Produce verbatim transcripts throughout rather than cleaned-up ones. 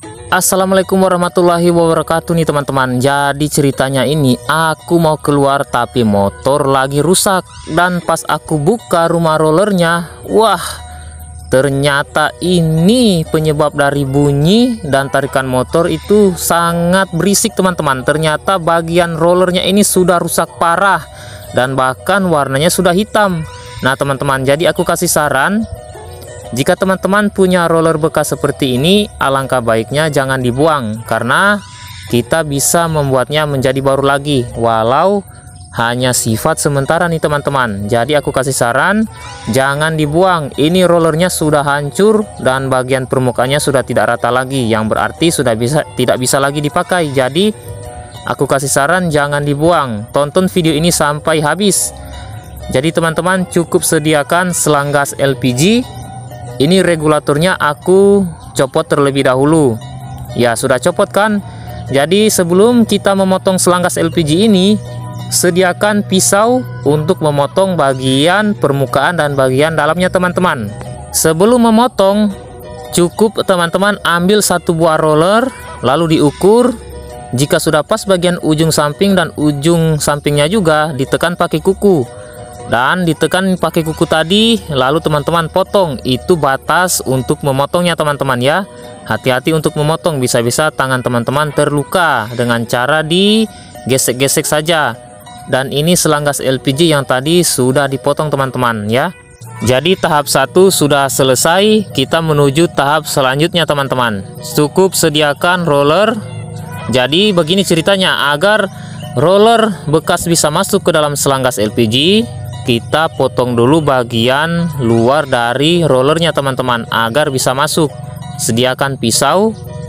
Assalamualaikum warahmatullahi wabarakatuh nih teman-teman. Jadi ceritanya ini aku mau keluar tapi motor lagi rusak. Dan pas aku buka rumah rollernya, wah, ternyata ini penyebab dari bunyi dan tarikan motor itu sangat berisik teman-teman. Ternyata bagian rollernya ini sudah rusak parah dan bahkan warnanya sudah hitam. Nah teman-teman, jadi aku kasih saran, jika teman-teman punya roller bekas seperti ini, alangkah baiknya jangan dibuang, karena kita bisa membuatnya menjadi baru lagi walau hanya sifat sementara nih teman-teman. Jadi aku kasih saran, jangan dibuang. Ini rollernya sudah hancur dan bagian permukaannya sudah tidak rata lagi, yang berarti sudah bisa tidak bisa lagi dipakai. Jadi aku kasih saran jangan dibuang. Tonton video ini sampai habis. Jadi teman-teman cukup sediakan selang gas L P G. Ini regulatornya aku copot terlebih dahulu. Ya sudah copot kan. Jadi sebelum kita memotong selang gas L P G ini, sediakan pisau untuk memotong bagian permukaan dan bagian dalamnya teman-teman. Sebelum memotong, cukup teman-teman ambil satu buah roller, lalu diukur. Jika sudah pas bagian ujung samping dan ujung sampingnya juga ditekan pakai kuku. Dan ditekan pakai kuku tadi, lalu teman-teman potong. Itu batas untuk memotongnya teman-teman ya. Hati-hati untuk memotong, bisa-bisa tangan teman-teman terluka dengan cara digesek-gesek saja. Dan ini selang gas L P G yang tadi sudah dipotong teman-teman ya. Jadi tahap satu sudah selesai, kita menuju tahap selanjutnya teman-teman. Cukup sediakan roller. Jadi begini ceritanya, agar roller bekas bisa masuk ke dalam selang gas L P G, kita potong dulu bagian luar dari rollernya teman-teman agar bisa masuk. Sediakan pisau,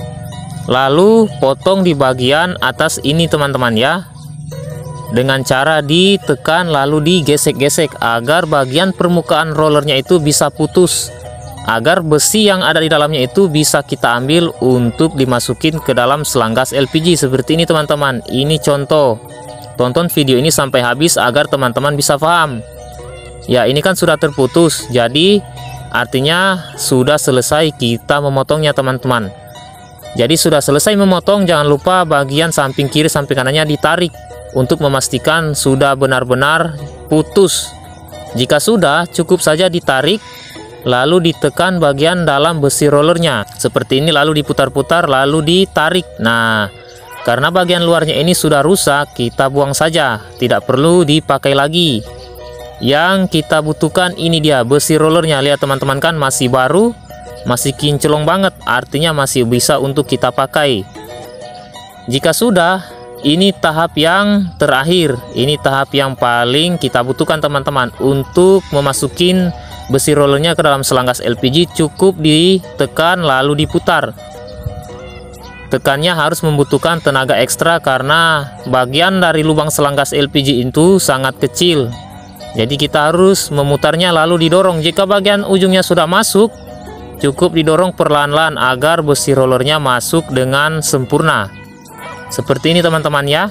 lalu potong di bagian atas ini teman-teman ya, dengan cara ditekan lalu digesek-gesek agar bagian permukaan rollernya itu bisa putus, agar besi yang ada di dalamnya itu bisa kita ambil untuk dimasukin ke dalam selang gas L P G seperti ini teman-teman. Ini contoh. Tonton video ini sampai habis agar teman-teman bisa paham. Ya ini kan sudah terputus, jadi artinya sudah selesai kita memotongnya teman-teman. Jadi sudah selesai memotong, jangan lupa bagian samping kiri samping kanannya ditarik untuk memastikan sudah benar-benar putus. Jika sudah, cukup saja ditarik lalu ditekan bagian dalam besi rollernya seperti ini, lalu diputar-putar lalu ditarik. Nah, karena bagian luarnya ini sudah rusak, kita buang saja, tidak perlu dipakai lagi. Yang kita butuhkan ini dia besi rollernya. Lihat teman-teman kan masih baru, masih kinclong banget, artinya masih bisa untuk kita pakai. Jika sudah, ini tahap yang terakhir, ini tahap yang paling kita butuhkan teman-teman. Untuk memasukin besi rollernya ke dalam selang gas L P G, cukup ditekan lalu diputar. Tekannya harus membutuhkan tenaga ekstra karena bagian dari lubang selang gas L P G itu sangat kecil. Jadi kita harus memutarnya lalu didorong. Jika bagian ujungnya sudah masuk, cukup didorong perlahan-lahan agar besi rollernya masuk dengan sempurna. Seperti ini teman-teman ya.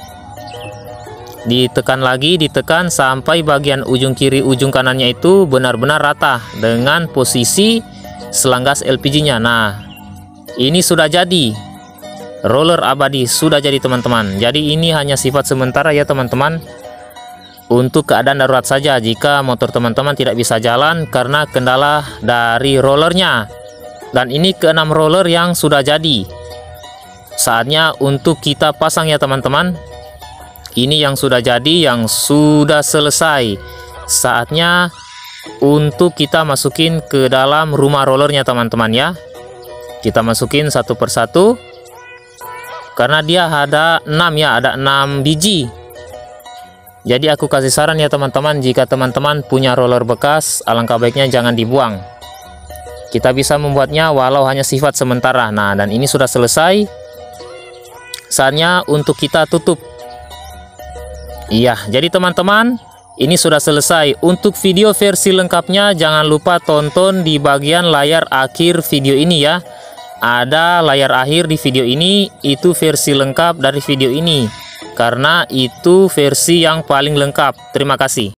Ditekan lagi, ditekan sampai bagian ujung kiri ujung kanannya itu benar-benar rata dengan posisi selang gas L P G-nya. Nah, ini sudah jadi. Roller abadi sudah jadi teman-teman. Jadi ini hanya sifat sementara ya teman-teman, untuk keadaan darurat saja jika motor teman-teman tidak bisa jalan karena kendala dari rollernya. Dan ini keenam roller yang sudah jadi. Saatnya untuk kita pasang ya teman-teman. Ini yang sudah jadi, yang sudah selesai. Saatnya untuk kita masukin ke dalam rumah rollernya teman-teman ya. Kita masukin satu persatu. Karena dia ada enam ya, ada enam biji. Jadi aku kasih saran ya teman-teman, jika teman-teman punya roller bekas, alangkah baiknya jangan dibuang. Kita bisa membuatnya walau hanya sifat sementara. Nah, dan ini sudah selesai. Saatnya untuk kita tutup. Iya, jadi teman-teman, ini sudah selesai. Untuk video versi lengkapnya jangan lupa tonton di bagian layar akhir video ini ya. Ada layar akhir di video ini, itu versi lengkap dari video ini, karena itu versi yang paling lengkap. Terima kasih.